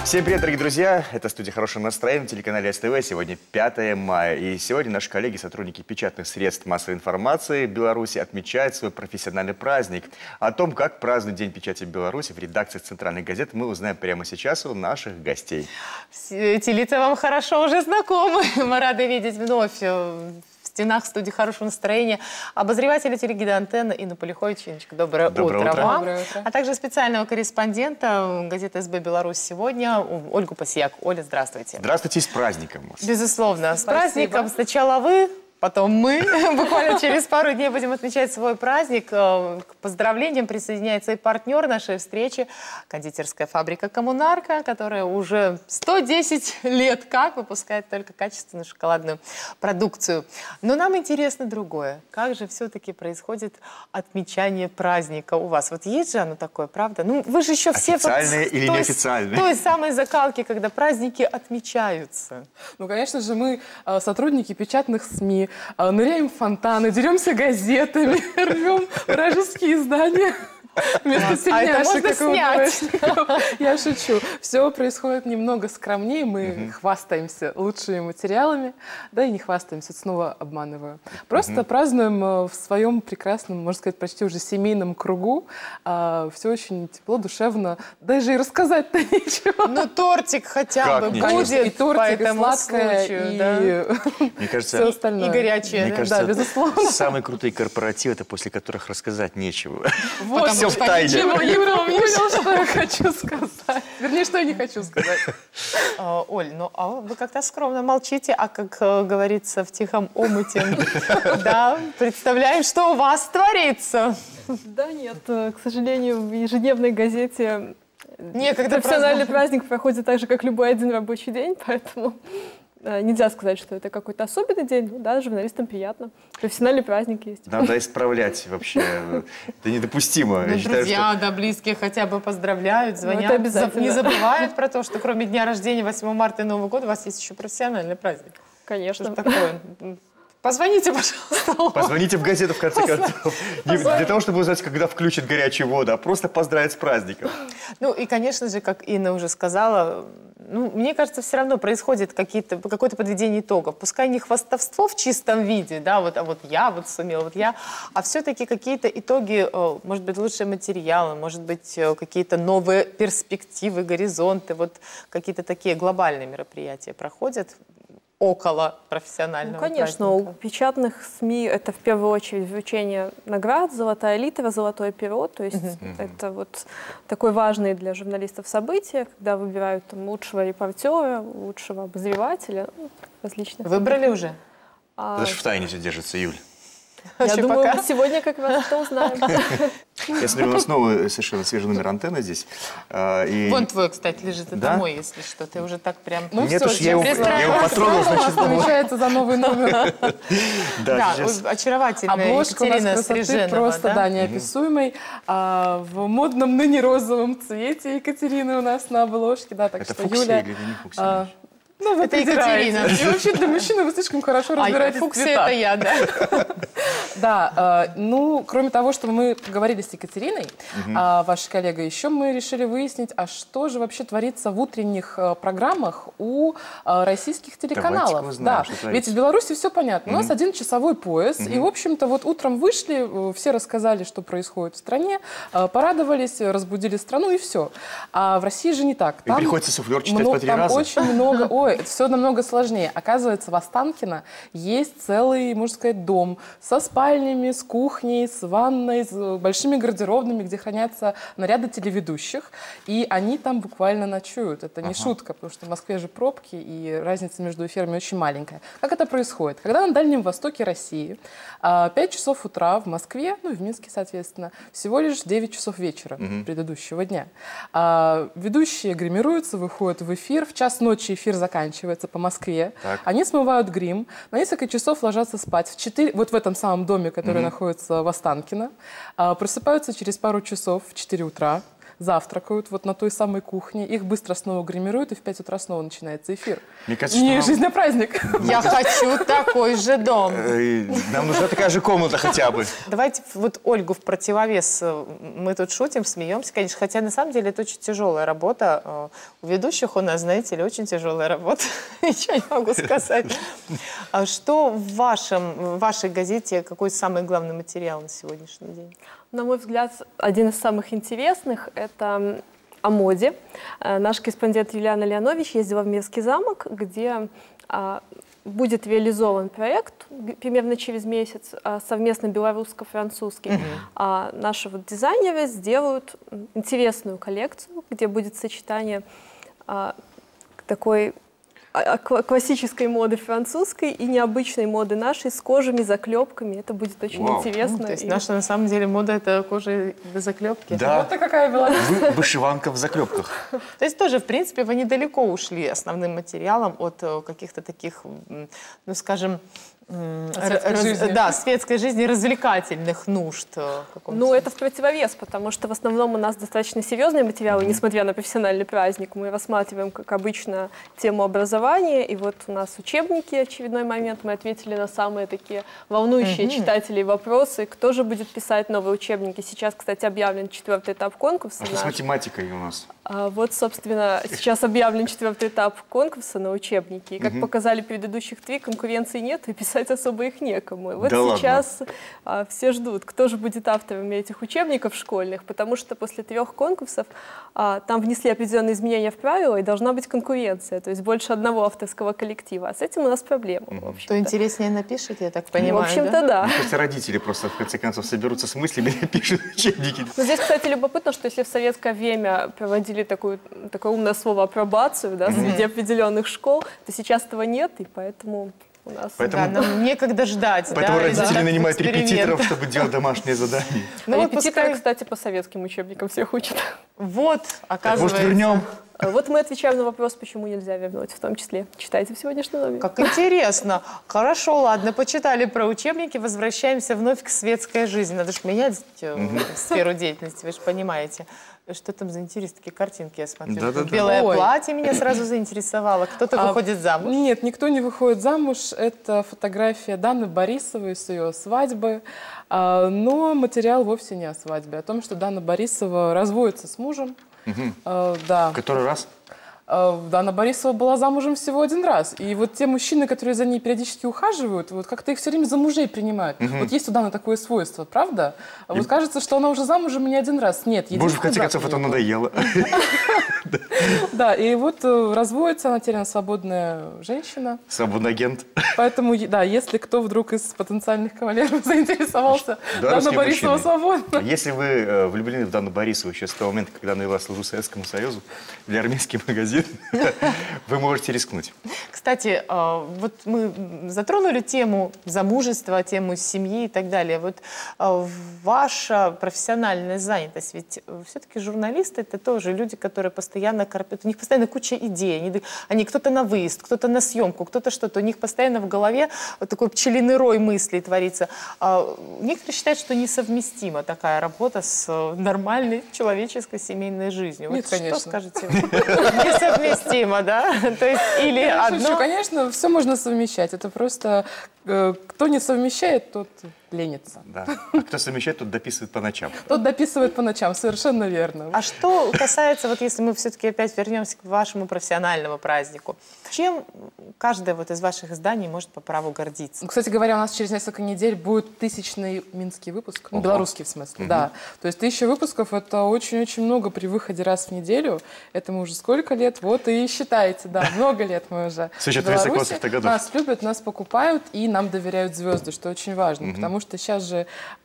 Всем привет, дорогие друзья! Это студия «Хорошего настроения» на телеканале СТВ. Сегодня 5 мая. И сегодня наши коллеги, сотрудники печатных средств массовой информации Беларуси отмечают свой профессиональный праздник. О том, как празднует День печати в Беларуси в редакции центральной газеты, мы узнаем прямо сейчас у наших гостей. Эти лица вам хорошо уже знакомы. Мы рады видеть вновь в стенах студии «Хорошего настроения» обозревателя телегида «Антенна» Инну Полихович. Инночка, доброе утро вам. Доброе утро. А также специального корреспондента газеты «СБ Беларусь» сегодня, Ольгу Пасияк. Оля, здравствуйте. Здравствуйте, с праздником вас. Безусловно. С Спасибо. праздником. Сначала вы, потом мы. Буквально через пару дней будем отмечать свой праздник. К поздравлениям присоединяется и партнер нашей встречи, кондитерская фабрика «Коммунарка», которая уже 110 лет как выпускает только качественную шоколадную продукцию. Но нам интересно другое. Как же все-таки происходит отмечание праздника у вас? Вот есть же оно такое, правда? Ну, вы же еще все... Официальные или неофициальные? Той самой закалки, когда праздники отмечаются. Ну, конечно же, мы, сотрудники печатных СМИ, ныряем в фонтаны, деремся газетами, рвем вражеские издания. Вместо это можно снять. Я шучу. Все происходит немного скромнее. Мы хвастаемся лучшими материалами. Да и не хвастаемся, снова обманываю. Просто празднуем в своем прекрасном, можно сказать, почти уже семейном кругу. Все очень тепло, душевно. Даже и рассказать-то нечего. Ну, тортик хотя бы будет и тортик, и сладкое, и Мне кажется, все остальное. И горячее. Мне Да? кажется, Да, безусловно. самые крутые корпоративы, это после которых рассказать нечего. Вот Все в тайне. Юра понял, что я хочу сказать. Вернее, что я не хочу сказать. Оль, ну а вы как-то скромно молчите, а как говорится в тихом омуте, да, представляем, что у вас творится. Да нет, к сожалению, в ежедневной газете Некогда профессиональный праздник проходит так же, как любой один рабочий день, поэтому нельзя сказать, что это какой-то особенный день. Ну, да, журналистам приятно. Профессиональный праздник есть. Надо исправлять вообще. Это недопустимо. Ну, Я считаю, друзья, что... да, близкие хотя бы поздравляют, звонят. это обязательно. Не забывают про то, что кроме дня рождения, 8 марта и Нового года, у вас есть еще профессиональный праздник. Конечно. Что ж такое? Позвоните, пожалуйста. Позвоните в газету, в конце концов. Не для того, чтобы узнать, когда включат горячую воду, а просто поздравить с праздником. Ну и, конечно же, как Инна уже сказала, ну, мне кажется, все равно происходит какое-то подведение итогов. Пускай не хвастовство в чистом виде, да, вот я вот сумела, вот я, а все-таки какие-то итоги, может быть, лучшие материалы, может быть, какие-то новые перспективы, горизонты, вот какие-то такие глобальные мероприятия проходят около профессионального конечно, праздника. у печатных СМИ это в первую очередь вручение наград, золотая литера, золотое перо, то есть это вот такое важное для журналистов событие, когда выбирают там лучшего репортера, лучшего обозревателя, ну, различных. Выбрали уже? Это же в тайне все держится, Юль. Я думаю, пока. мы сегодня как раз это узнаем. Я смотрю, у нас новый, совершенно свежий номер «Антенны» здесь. Вон твой, кстати, лежит, это Да? мой, если что. Ты уже так прям... Ну, Нет всё, уж, я его потрогал, значит, Отвечается за новый номер. Да, сейчас. очаровательная Обложка у нас Екатерина красоты Стриженова, просто, да? да, неописуемой. В модном ныне розовом цвете Екатерины у нас на обложке. Да, так Это что фуксия Юля... или не фуксия? Ну, вы Это придираете. Екатерина. И вообще для мужчины вы слишком хорошо разбираетесь в Фуксия цветах. это я, да. Да, ну, кроме того, что мы поговорили с Екатериной, вашей коллегой, еще мы решили выяснить, а что же вообще творится в утренних программах у российских телеканалов. Давайте узнаем, Да, что ведь творится. в Беларуси все понятно. У нас один часовой пояс, и, в общем-то, вот утром вышли, все рассказали, что происходит в стране, порадовались, разбудили страну, и все. А в России же не так. И приходится суфлер читать по 3 там раза. очень много... Ой, это все намного сложнее. Оказывается, в Останкино есть целый, можно сказать, дом со спальнями, с кухней, с ванной, с большими гардеробными, где хранятся наряды телеведущих. И они там буквально ночуют. Это не шутка, потому что в Москве же пробки, и разница между эфирами очень маленькая. Как это происходит? Когда на Дальнем Востоке России 5 часов утра в Москве, ну и в Минске, соответственно, всего лишь 9 часов вечера предыдущего дня. Ведущие гримируются, выходят в эфир. В час ночи эфир заканчивается по Москве. Так. Они смывают грим, на несколько часов ложатся спать. Вот в этом самом доме, который находится в Останкино. Просыпаются через пару часов в 4 утра. завтракают вот на той самой кухне, их быстро снова гримируют, и в 5 утра снова начинается эфир. Мне кажется, Не что жизнь, а праздник. Я хочу такой же дом. нам нужна такая же комната хотя бы. Давайте вот Ольгу в противовес. Мы тут шутим, смеемся, конечно, хотя на самом деле это очень тяжелая работа. У ведущих у нас, знаете ли, очень тяжелая работа. Ничего не могу сказать. А что в вашей газете, какой самый главный материал на сегодняшний день? На мой взгляд, один из самых интересных – это о моде. Наш корреспондент Юлиана Леонович ездила в Мирский замок, где будет реализован проект примерно через месяц, совместно белорусско-французский. Наши вот дизайнеры сделают интересную коллекцию, где будет сочетание такой классической моды французской и необычной моды нашей с кожами, заклепками. Это будет очень интересно. То есть наша на самом деле мода — это кожа без заклепки. Да. Вот какая была. Вышиванка в заклепках. То есть тоже, в принципе, вы недалеко ушли основным материалом от каких-то таких, ну, скажем, светской жизни, развлекательных нужд. Ну, это в противовес, потому что в основном у нас достаточно серьезные материалы, несмотря на профессиональный праздник. Мы рассматриваем, как обычно, тему образования. И вот у нас учебники, очередной момент. Мы ответили на самые такие волнующие читателей вопросы. Кто же будет писать новые учебники? Сейчас, кстати, объявлен 4-й этап конкурса. А что с математикой у нас? Вот, собственно, сейчас объявлен 4-й этап конкурса на учебники. И, как показали предыдущих 3, конкуренции нет, и писать особо их некому. И вот да сейчас все ждут, кто же будет авторами этих учебников школьных, потому что после 3 конкурсов там внесли определенные изменения в правила, и должна быть конкуренция, то есть больше одного авторского коллектива. А с этим у нас проблема, в общем-то. Кто интереснее напишет, я так понимаю, в общем-то, да. Мне кажется, родители просто, в конце концов, соберутся с мыслями и пишут учебники. Но здесь, кстати, любопытно, что если в советское время проводили такое умное слово апробацию, да, среди определенных школ, то сейчас этого нет, и поэтому у нас... Да, нам некогда ждать. Поэтому да, родители нанимают эксперимент. репетиторов, чтобы делать домашние задания. Ну, вот репетиторы, пускай... кстати, по советским учебникам всех учат. Вот, Так, оказывается... может, вернем? Вот мы отвечаем на вопрос, почему нельзя вернуть, в том числе. Читайте в сегодняшнем номере. Как интересно. Хорошо, ладно, почитали про учебники, возвращаемся вновь к светской жизни. Надо же менять сферу деятельности, вы же понимаете. Что там за интересные такие картинки, я смотрю. Да-да-да. Белое Ой. платье меня сразу заинтересовало. Кто-то выходит замуж. Нет, никто не выходит замуж. Это фотография Даны Борисовой с ее свадьбы. Но материал вовсе не о свадьбе. О том, что Дана Борисова разводится с мужем. Да. Который раз? Дана Борисова была замужем всего 1 раз. И вот те мужчины, которые за ней периодически ухаживают, вот как-то их все время за мужей принимают. Вот есть у Даны такое свойство, правда? Вот кажется, что она уже замужем и не 1 раз. Нет, Боже, в конце концов, это надоело. Да, и вот разводится, она теперь свободная женщина. Свободный агент. Поэтому, да, если кто вдруг из потенциальных кавалеров заинтересовался, Да, Дана русские Борисова мужчины. свободна. Если вы влюблены в Дану Борисову еще с того момента, когда она вела службу Советскому Союзу или армейский магазин, вы можете рискнуть. Кстати, вот мы затронули тему замужества, тему семьи и так далее. Вот ваша профессиональная занятость, ведь все-таки журналисты — это тоже люди, которые постоянно корпят, у них постоянно куча идей, они кто-то на выезд, кто-то на съемку, кто-то что-то, у них постоянно в голове вот такой пчелиный рой мыслей творится. Некоторые считают, что несовместима такая работа с нормальной человеческой семейной жизнью. Нет, вот конечно. что скажете вы? Несовместимо, да? То есть или Я шучу, одно... конечно, все можно совмещать. Это просто кто не совмещает, тот ленится. Да. А кто совмещает, тот дописывает по ночам. Тот дописывает по ночам, совершенно верно. А что касается, вот если мы все-таки опять вернемся к вашему профессиональному празднику, чем каждое вот из ваших изданий может по праву гордиться? Кстати говоря, у нас через несколько недель будет 1000-й минский выпуск, Ого. белорусский в смысле, да. То есть 1000 выпусков — это очень-очень много при выходе раз в неделю. Это мы уже сколько лет? Вот и считайте, да, много лет мы уже. С учетом в Беларуси. высокосных годов. Нас любят, нас покупают и нам доверяют звезды, что очень важно, потому что сейчас же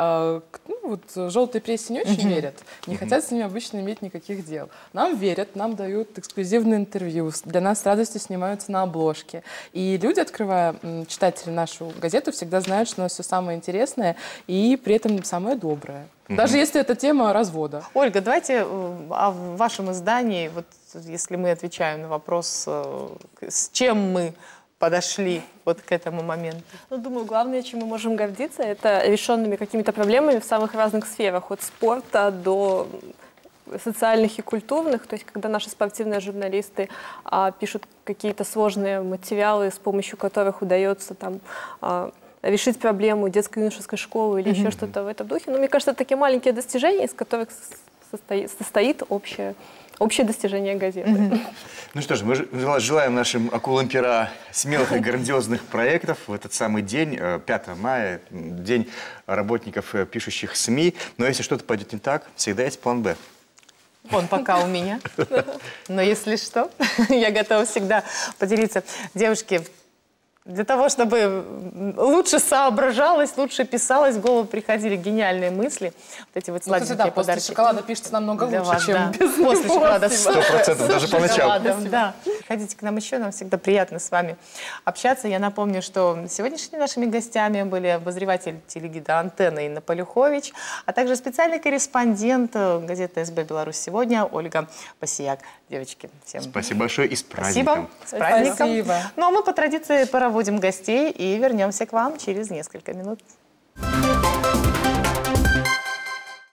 желтой прессе не очень верят, не хотят с ними обычно иметь никаких дел. Нам верят, нам дают эксклюзивные интервью, для нас с радостью снимаются на обложке. И люди, открывая, читатели, нашу газету, всегда знают, что у нас все самое интересное и при этом самое доброе. Даже если это тема развода. Ольга, давайте о вашем издании, вот если мы отвечаем на вопрос, с чем мы подошли вот к этому моменту. Ну, думаю, главное, чем мы можем гордиться, это решенными какими-то проблемами в самых разных сферах, от спорта до социальных и культурных. То есть когда наши спортивные журналисты пишут какие-то сложные материалы, с помощью которых удается там решить проблему детско-юношеской школы или еще что-то в этом духе. Но мне кажется, это такие маленькие достижения, из которых состоит общее достижение газеты. Ну что ж, мы желаем нашим акулам пера смелых и грандиозных проектов в этот самый день, 5 мая, день работников, пишущих СМИ. Но если что-то пойдет не так, всегда есть план «Б». Он пока у меня. Но если что, я готова всегда поделиться. Девушки, для того, чтобы лучше соображалось, лучше писалось, в голову приходили гениальные мысли. Вот эти вот сладенькие да, после подарки. шоколада пишется намного Для лучше, вас, чем да. без После него. шоколада. 100%, даже поначалу. Да. Приходите к нам еще, нам всегда приятно с вами общаться. Я напомню, что сегодняшними нашими гостями были обозреватель телегида «Антенна» Инна Полюхович, а также специальный корреспондент газеты СБ «Беларусь сегодня» Ольга Пасияк. Девочки, всем Спасибо большое и с праздником. спасибо. С праздником. Спасибо. Ну а мы по традиции проводим гостей и вернемся к вам через несколько минут.